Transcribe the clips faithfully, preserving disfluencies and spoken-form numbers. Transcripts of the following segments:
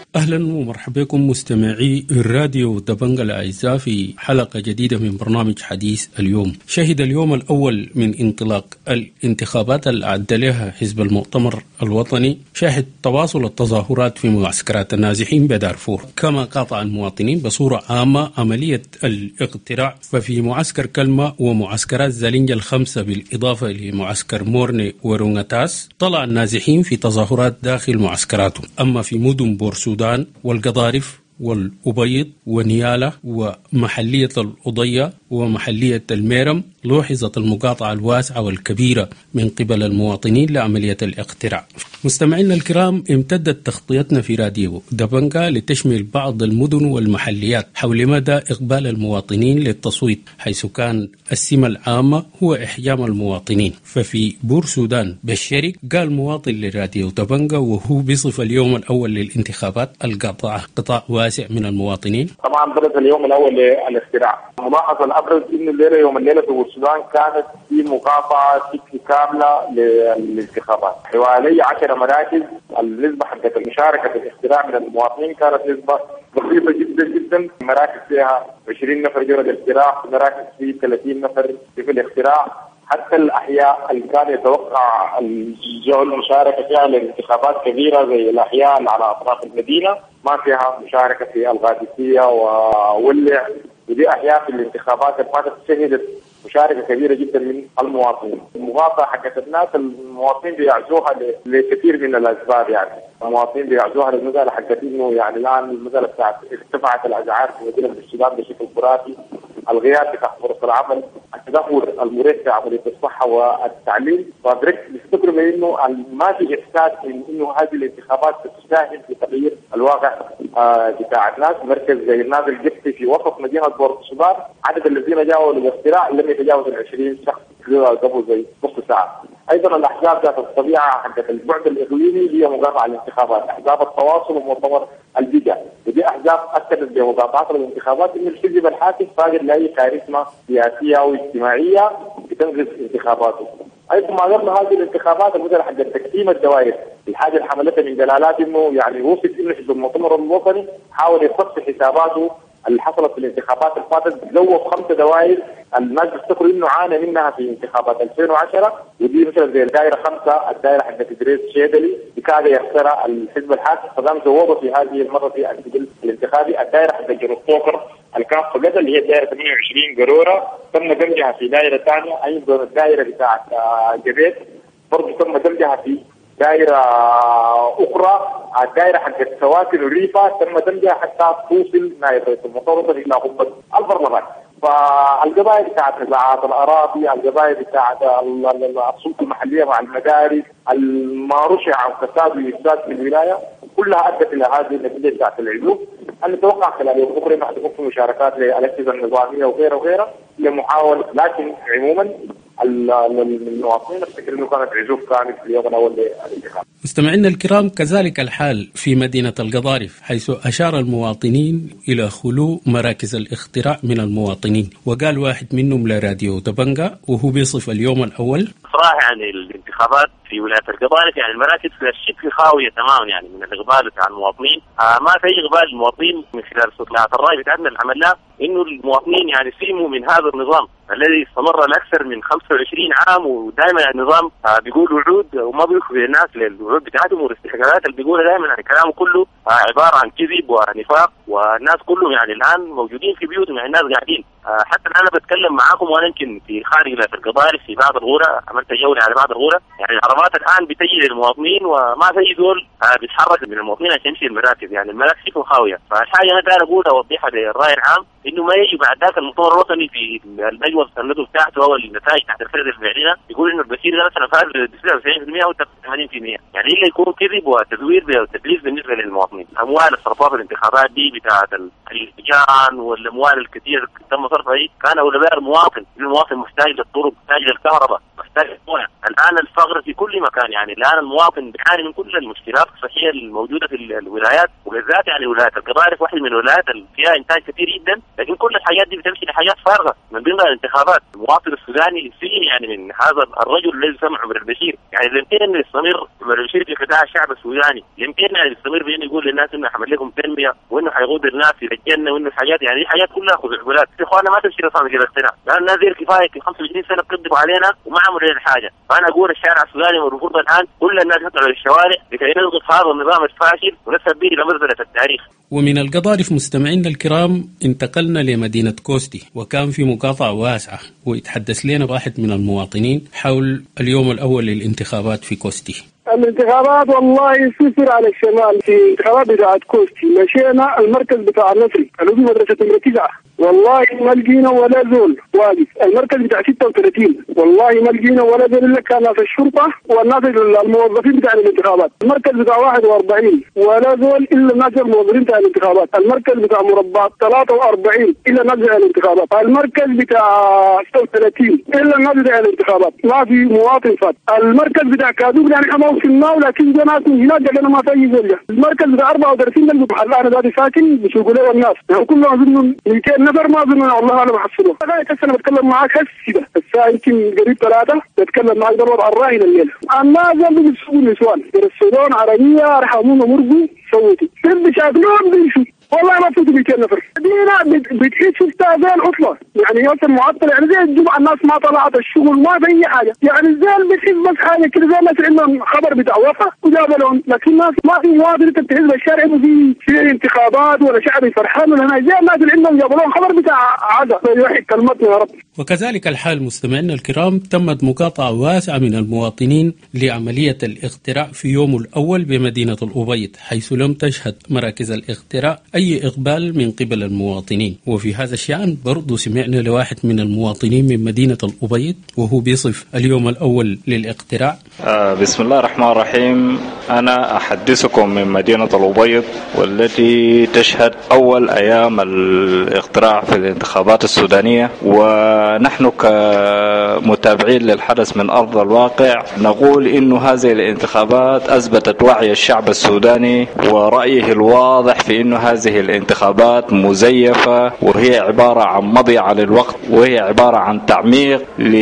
أهلا ومرحبا بكم مستمعي الراديو دبنجة الأعزاء في حلقة جديدة من برنامج حديث اليوم. شهد اليوم الأول من انطلاق الانتخابات اللي أعد لها حزب المؤتمر الوطني شاهد تواصل التظاهرات في معسكرات النازحين بدارفور، كما قاطع المواطنين بصورة عامة عملية الاقتراع. ففي معسكر كلمة ومعسكرات زالينجا الخمسة بالإضافة لمعسكر مورني ورونغتاس طلع النازحين في تظاهرات داخل معسكراتهم. أما في مدن بورسودان والقضارف والأبيض ونيالة ومحلية الأضية ومحلية الميرم لوحظت المقاطعة الواسعة والكبيرة من قبل المواطنين لعملية الاقتراع. مستمعينا الكرام، امتدت تغطيتنا في راديو دبنجة لتشمل بعض المدن والمحليات حول مدى إقبال المواطنين للتصويت، حيث كان السمة العامة هو إحجام المواطنين. ففي بورسودان بالشرق قال مواطن لراديو دبنجة وهو بصف اليوم الأول للانتخابات القطاع قطاع واسع من المواطنين. طبعا درس اليوم الأول للاقتراع. الملاحظة الأبرز إن الليلة يوم الليلة في بورسودان كانت في مقاطعة شبه كاملة للانتخابات، حوالي عشر مراكز. النسبة حقت المشاركة في الاقتراع من المواطنين كانت نسبة بسيطة جدا جدا. مراكز فيها عشرين نفر جرى الاقتراع، مراكز فيه ثلاثين نفر في الاقتراع. حتى الأحياء اللي كان يتوقع الجو المشاركة فيها للانتخابات كبيرة زي الأحياء اللي على أطراف المدينة ما فيها مشاركة في الغادسية وولع، ودي أحياء في الانتخابات اللي فاتت شهدت مشاركة كبيرة جدا من المواطنين. المقاطعة حقت الناس المواطنين بيعزوها لكثير من الأسباب، يعني المواطنين بيعزوها للمسألة حقت إنه يعني الآن المسألة بتاعت ارتفعت الأسعار في مدينة السودان بشكل خرافي، الغياب بتاع فرص العمل، التدهور المريح في عملية الصحة والتعليم. فبرك بيفتكروا بأنه ما في إحساس إنه هذه الانتخابات تساهم في تغيير الواقع آه بتاع الناس. مركز زي النازل القبطي في وسط مدينة بورسودان عدد الذين جاءوا للاقتراع لم يتجاوز العشرين شخص قبل زي نص ساعة. أيضا الأحزاب ذات الطبيعة حقت البعد الإقليمي هي مقاطعة الانتخابات، أحزاب التواصل ومؤتمر البيجا، ودي أحزاب أكدت بمقاطعة الانتخابات إن الحزب الحاكم فاقد لأي كاريزما سياسية أو اجتماعية بتنغز انتخاباته. أيضا ما قبل هذه الانتخابات المسألة حق تقسيم الدوائر، الحاجة اللي حملتها من دلالات إنه يعني وصف إنه حزب المؤتمر الوطني حاول يخص حساباته اللي حصلت في الانتخابات اللي فاتت، زوج خمسة دوائر الناس بيفتكروا انه عانى منها في انتخابات ألفين وعشرة، ودي مثلا زي الدائره خمسة الدائره حقت ادريس شيدلي بكاد يخسرها الحزب الحاكم، فقام زوجها في هذه المره في السجل الانتخابي. الدائره حقت جنوب توكر الكاف قدر اللي هي الدائره ثمانية وعشرين قروره تم دمجها في دائره ثانيه، ايضا الدائره بتاعت جبيت برضه تم دمجها في دائرة أخرى. الدائرة حقت سواكن وريفا تم دمجها حتى توصل نائب رئيس المطار إلى قبة البرلمان. فالقضايا بتاعت نزاعات الأراضي، القضايا بتاعت السلطة المحلية مع المدارس، ما رشع عن فساد وإفساد في الولاية، كلها أدت إلى هذه النتيجة بتاعت العزوف. أنا أتوقع خلال يوم بكرة راح تكون في مشاركات للأجهزة النظامية وغيرها وغيرها لمحاولة، لكن عموما المواطنين افتكر انه كانت عزوف كانت في اليوم الاول للانتخاب. مستمعينا الكرام، كذلك الحال في مدينة القضارف، حيث أشار المواطنين إلى خلو مراكز الاقتراع من المواطنين، وقال واحد منهم لراديو دبنجة وهو بيصف اليوم الأول. صراحة يعني الانتخابات في ولاية القضارف يعني المراكز شبه خاوية تماما، يعني من الإقبال بتاع المواطنين آه ما في إقبال المواطنين من خلال استطلاعات الرأي بتاعنا اللي عملناه، إنه المواطنين يعني سلموا من هذا النظام الذي استمر لأكثر من خمسة وعشرين عام، ودائما النظام آه بيقول وعود وما بيوفي الناس للوعود بتاعتهم والاستحقاقات اللي بيقولها دائما، يعني كلامه كله آه عبارة عن كذب ونفاق، والناس كلهم يعني الآن موجودين في بيوتهم، يعني الناس قاعدين آه حتى أنا بتكلم معاكم وأنا يمكن في خارج ولاية القضارف في بعض الغورة، عملت جولة على بعض الغورة، يعني العربات الآن بتجي للمواطنين وما في دول آه بيتحرك من المواطنين عشان يمشي المراكز، يعني المراكز شبه خاوية. فالحاجة أنا داير أقولها أوضحها للرأي العام إنه ما يجي بعد ذاك المؤتمر الوطني في النجوى السنة بتاعته أو النتائج تحت الفرد الفعلية يقول إنه البشير ده مثلا فاز بتسعين بالمئة أو ثمانين بالمئة، يعني إلا يكون كذب وتزوير وتدليس بالنسبة للمواطنين. أموال الصرفات الانتخابات دي بتاعت اللجان والأموال الكثير تم صرفها دي كان أولوية المواطن، المواطن محتاج للطرق، محتاج للكهرباء، الآن الفقر في كل مكان، يعني الآن المواطن بيعاني من كل المشكلات الصحية الموجودة في الولايات، وبالذات يعني ولاية القضارف واحد من الولايات اللي فيها إنتاج كثير جدا، لكن كل الحاجات دي بتمشي لحاجات فارغة. من ضمن الانتخابات المواطن السوداني فيه يعني من هذا الرجل الذي سمع عمر البشير، يعني يمكن يستمر عمر البشير في خداع الشعب السوداني، يمكن يعني يستمر بأنه يقول للناس إنه حمل لكم تنمية وإنه حيقود الناس إلى الجنة وإنه الحاجات يعني دي حاجات كلها خزعبلات. يا إخوانا ما تمشي لصامج الاقتناع، لأن الناس دي كفاية في خمسة وعشرين سنة بيقدموا علينا وما عملوا لنا حاجة. فأنا أقول الشارع السوداني والرفوض الآن كل الناس يطلعوا للشوارع لكي نسقط هذا النظام الفاشل ونسحب به إلى مزبلة التاريخ. ومن القضارف مستمعينا الكرام انتقلنا لمدينة كوستي، وكان في مقاطعة واسعة ويتحدث لنا واحد من المواطنين حول اليوم الأول للانتخابات في كوستي. الانتخابات والله سفر على الشمال في انتخابات بتاعت كوستي، مشينا المركز بتاع النصري اللي هو مدرسة نمرة تسعة، والله ما لقينا ولا زول واقف. المركز بتاع ستة وثلاثين والله ما لقينا ولا زول الا كان ناس الشرطة والناس الموظفين بتاع الانتخابات. المركز بتاع واحد وأربعين ولا زول الا الناس الموظفين بتاع الانتخابات. المركز بتاع مربع ثلاثة وأربعين الا الناس بتاع الانتخابات. المركز بتاع ستة وثلاثين الا الناس بتاع الانتخابات، ما في مواطن فات. المركز بتاع كادوب يعني حماو في الناو لكن جنات هناك لنا ما في زول. المركز بتاع أربعة وثلاثين ده محل انا ذاتي ساكن بيسوقوا له الناس، يعني كلهم اظن مئتين نفر ما اظن والله انا بحصله. انا كسنه بتكلم معاك هسه كده الساعه يمكن قريب ثلاثه بتكلم معاك ضرب على الراهن الليله. الناس اللي بيسوقوا النسوان يرسلون عربيه رحمونا مرقوا صوتوا سب شاكلهم بيمشوا والله ما فوتوا مئتين نفر. دينا بتحس شفتها زي العطله، يعني يوصل معطل، يعني زي الجمعه الناس ما طلعت الشغل ما في اي حاجه، يعني زي بتحس بس حاجه كده زي الناس عندهم خبر بتاع وفاه وجابوا لهم، لكن الناس ما في مواطن تحس بالشارع انه في في انتخابات ولا شعبي فرحان ولا زي الناس اللي عندهم جابوا لهم خبر بتاع عزا يوحد كلمتنا يا رب. وكذلك الحال مستمعينا الكرام، تمت مقاطعه واسعه من المواطنين لعمليه الاقتراع في يوم الاول بمدينه الأبيض، حيث لم تشهد مراكز الاقتراع أي إقبال من قبل المواطنين. وفي هذا الشأن برضو سمعنا لواحد من المواطنين من مدينة الأبيض وهو بيصف اليوم الأول للاقتراع. آه بسم الله الرحمن الرحيم. أنا أحدثكم من مدينة الأبيض والتي تشهد أول أيام الاقتراع في الانتخابات السودانية، ونحن كمتابعين للحدث من أرض الواقع نقول إنه هذه الانتخابات أثبتت وعي الشعب السوداني ورأيه الواضح في إنه هذه الانتخابات مزيفة، وهي عبارة عن مضيعة للوقت، وهي عبارة عن تعميق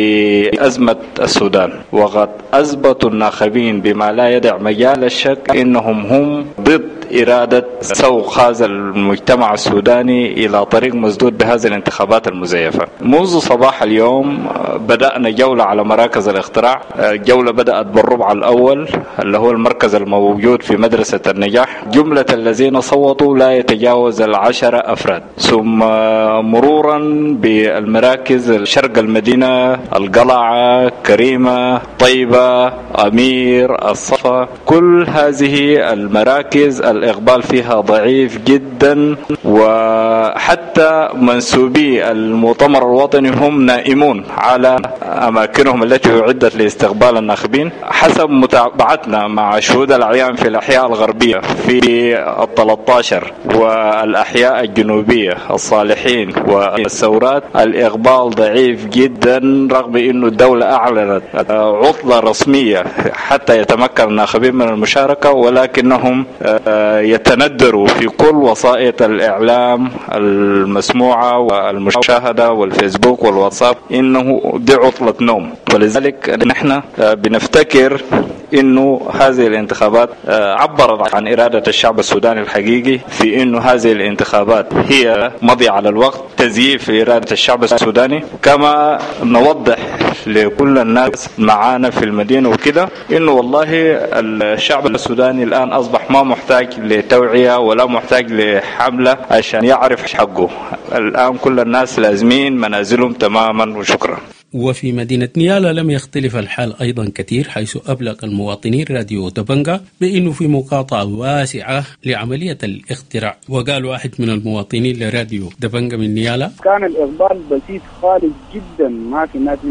لأزمة السودان. وقد أثبتوا الناخبين بما لا يدع مجال الشك إنهم هم ضد إرادة سوق هذا المجتمع السوداني إلى طريق مسدود بهذه الانتخابات المزيفة. منذ صباح اليوم بدأنا جولة على مراكز الاقتراع. جولة بدأت بالربع الأول اللي هو المركز الموجود في مدرسة النجاح. جملة الذين صوتوا لا يتجاوز العشرة أفراد، ثم مرورا بالمراكز شرق المدينة، القلعة، كريمة، طيبة، أمير، الصفا، كل هذه المراكز الإقبال فيها ضعيف جدا، وحتى منسوبي المؤتمر الوطني هم نائمون على أماكنهم التي أعدت لاستقبال الناخبين. حسب متابعتنا مع شهود الأعيان في الأحياء الغربية في الثلاثة عشر والأحياء الجنوبية الصالحين والثورات، الإقبال ضعيف جدا رغم أنه الدولة أعلنت عطلة رسمية حتى يتمكن الناخبين من المشاركة، ولكنهم يتندروا في كل وسائط الإعلام المسموعة والمشاهدة والفيسبوك والواتساب إنه دي عطلة نوم. ولذلك نحن بنفتكر إنه هذه الانتخابات عبرت عن إرادة الشعب السوداني الحقيقي في إنه هذه الانتخابات هي مضي على الوقت، تزييف إرادة الشعب السوداني. كما نوضح لكل الناس معانا في المدينة وكده إنه والله الشعب السوداني الآن أصبح ما محتاج لتوعية ولا محتاج لحملة عشان يعرف حقه. الآن كل الناس لازمين منازلهم تماما وشكرا. وفي مدينة نيالا لم يختلف الحال أيضا كثير، حيث أبلغ المواطنين راديو دبنجا بأنه في مقاطعة واسعة لعملية الاقتراع. وقال واحد من المواطنين لراديو دبنجا من نيالا: كان الإقبال بسيط خالص جدا، ما في ناس منهم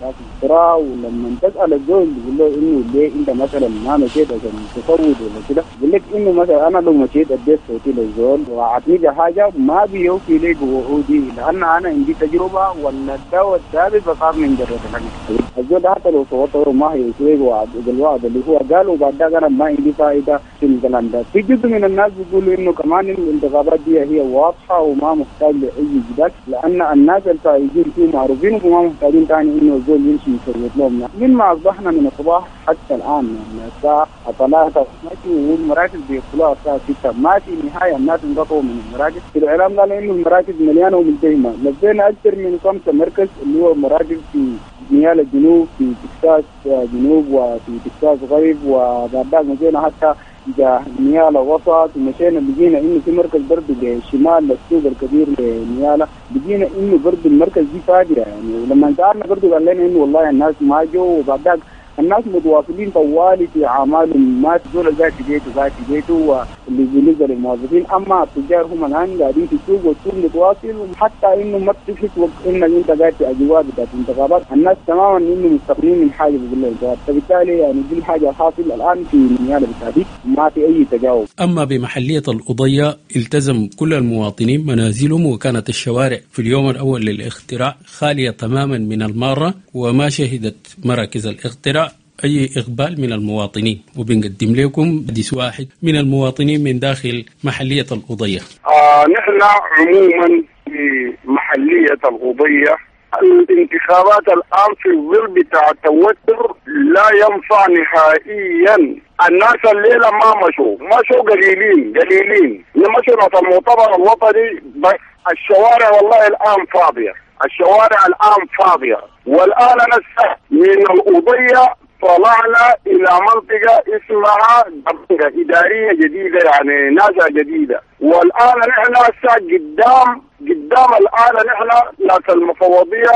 مراكز الاختراع. ولما تسال الزول بيقول له انه ليه انت مثلا ما مشيت عشان تصوت ولا كده، بيقول لك انه مثلا انا لو مشيت اديت صوتي للزول وعطني حاجه ما بيوفي لي وعودي، لان انا عندي تجربه ولا الدواء الثابت بخاف من جرة الحاجه. الزول ده حتى لو صوته ما هيسوي وعد الوعد اللي هو قال، وبعد ذلك انا ما عندي فائده في الكلام ده. في جزء من الناس بيقولوا انه كمان الانتخابات دي هي واضحه وما محتاج لاي جدال، لان الناس الفائزين فيه معروفين وما محتاجين ثاني انه الزول يمشي يسوي لهم. من ما اصبحنا من الصباح حتى الان يعني الساعه ثلاثة ماشي، والمراكز بيدخلوها الساعه ستة، ما في نهايه الناس انقطعوا من المراكز. في الاعلام قال انه المراكز مليانه وملتهمه، لدينا اكثر من خمسه مركز اللي هو مراكز في نيال الجنوب، في تكساس جنوب، وفي تكساس غرب، وبعد ذلك مشينا حتى جا نيالا وسط، ومشينا لقينا انه في مركز برضه للشمال للسوق الكبير لنيالا، لقينا انه برضه المركز دي فاجره يعني. ولما سالنا برضه قال لنا انه والله الناس ما جو، وبعد ذلك الناس متواصلين طوالي في اعمالهم، ما تزول ذات بيته ذات بيته. واللي بالنسبه للموظفين، اما التجار هم الان قاعدين في السوق والسوق متواصل، وحتى انه ما بتحس انك انت قاعد في اجواء بتاعت الانتخابات، الناس تماما انه مستقلين من حاجه بيقول الانتخابات. فبالتالي يعني دي الحاجه الحاصل الان في نيالا بالتحديد، ما في اي تجاوب. اما بمحليه القضيه التزم كل المواطنين منازلهم، وكانت الشوارع في اليوم الاول للاختراع خاليه تماما من الماره، وما شهدت مراكز الاختراع أي إقبال من المواطنين. وبنقدم لكم حديث واحد من المواطنين من داخل محلية القضية. آه نحن عموما في محلية القضية الانتخابات الآن في الظل بتاع التوتر لا ينفع نهائيا. الناس الليلة ما مشوا مشوا قليلين قليلين مشوا ناس المؤتمر الوطني، بس الشوارع والله الآن فاضية، الشوارع الآن فاضية. والآن نسأل من القضية طلعنا إلى منطقة اسمها إدارية جديدة، يعني ناسا جديدة. والآن نحن هسه قدام قدام الآن نحن ناس المفوضية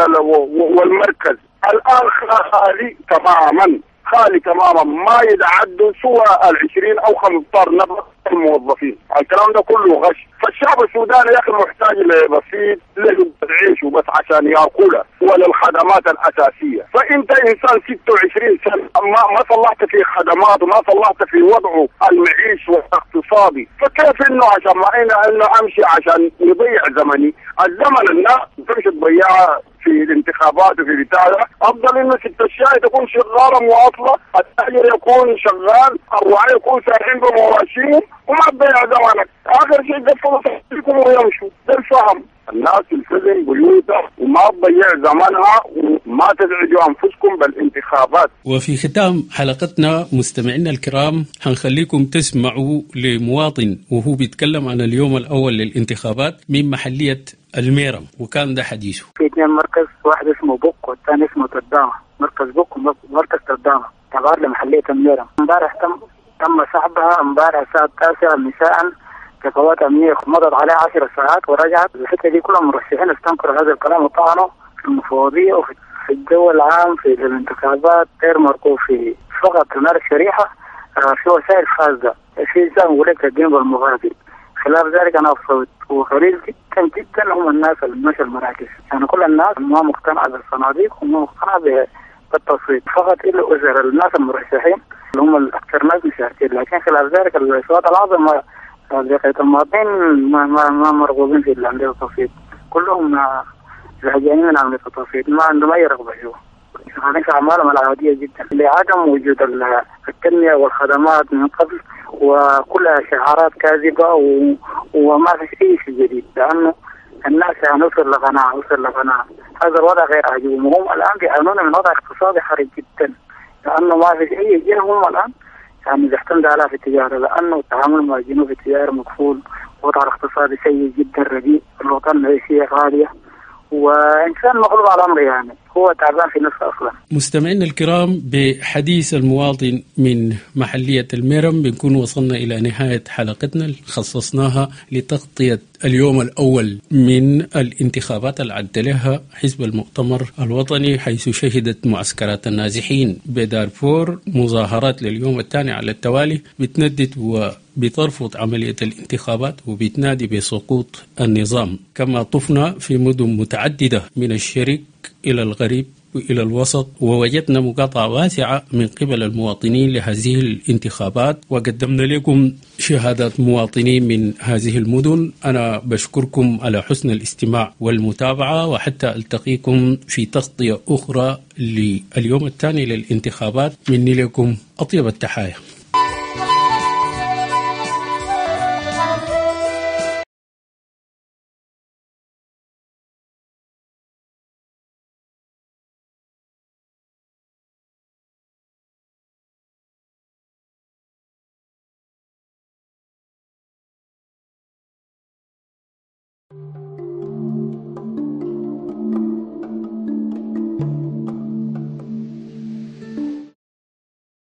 والمركز الآن خالي تماما، خالي تماما، ما يتعدوا سوى العشرين أو خمسطار نفر الموظفين. الكلام ده كله غش. فالشعب السوداني يا أخي محتاج لبسيط لقمة عيش وبس عشان يأكلها وللخدمات الأساسية. فأنت إنسان ستة وعشرين سنة ما ما صلحت في خدمات وما صلحت في وضعه المعيش والاقتصادي، فكيف إنه عشان ما أنا إنه أمشي عشان يضيع زمني؟ الزمن الناس تمشي تضيعها في الانتخابات وفي بتاعها. افضل انه ست الشاي تكون شغاله مواصله، التاجر يكون شغال، الرعاة يكون سارحين بمواشيهم، وما تضيع زمانك. اخر شيء قفلوا تحتكم ويمشوا. ده الفهم. الناس تلتزم بيوتها وما تضيع زمانها وما تزعجوا انفسكم بالانتخابات. وفي ختام حلقتنا مستمعينا الكرام حنخليكم تسمعوا لمواطن وهو بيتكلم عن اليوم الاول للانتخابات من محليه الميرم، وكان ده حديثه. في اثنين مركز، واحد اسمه بوك والثاني اسمه تردامة. مركز بوك ومركز تردامة تبع لمحلية الميرم. امبارح تم تم سحبها امبارح الساعة التاسعة مساء كقوات أمنية، مضت عليها عشر ساعات ورجعت. الحتة دي كلها مرشحين استنكروا هذا الكلام وطعنوا في المفوضية وفي في الجو العام في الانتخابات غير مرغوب فيه. فقط تمارس شريحة في وسائل خاصة، في إنسان يقول لك الدين بالمغادر. خلاف ذلك أنا أفصل وقليل جدا جدا هم الناس اللي مشوا المراكز، يعني كل الناس ما مقتنعة بالصناديق وما مقتنعة بالتصويت، فقط إلا أسر الناس المرشحين اللي هم الأكثر ناس مشاركين. لكن خلاف ذلك الأصوات العظمى بقية المواطنين ما ما ما مرغوبين في عملية التصويت، كلهم زهقانين من عملية التصويت، ما عندهم أي رغبة فيه. شغالين في أعمالهم العادية جدا لعدم وجود التنمية والخدمات من قبل، وكلها شعارات كاذبة وما في أي شيء جديد، لأنه الناس يعني وصل لقناعة وصل لقناعة. هذا الوضع غير عجيب، وهم الآن بيعانون من وضع اقتصادي حرج جدا، لأنه ما في أي جهة هم الآن يعني بيعتمد عليها في التجارة، لأنه التعامل مع الجنوب في التجارة مقفول، وضع الاقتصادي سيء جدا رديء، الوطن المعيشية غالية، وإنسان مغلوب على أمره، يعني هو تعبان في نفسه أصلا. مستمعينا الكرام، بحديث المواطن من محلية الميرم بنكون وصلنا إلى نهاية حلقتنا اللي خصصناها لتغطية اليوم الأول من الانتخابات اللي عد لها حزب المؤتمر الوطني، حيث شهدت معسكرات النازحين بدارفور مظاهرات لليوم الثاني على التوالي بتندد وبترفض عملية الانتخابات وبتنادي بسقوط النظام. كما طفنا في مدن متعددة من الشرق إلى الغريب إلى الوسط، ووجدنا مقاطعة واسعة من قبل المواطنين لهذه الانتخابات، وقدمنا لكم شهادات مواطنين من هذه المدن. أنا بشكركم على حسن الاستماع والمتابعة، وحتى ألتقيكم في تغطية أخرى لليوم الثاني للانتخابات. مني لكم أطيب التحايا.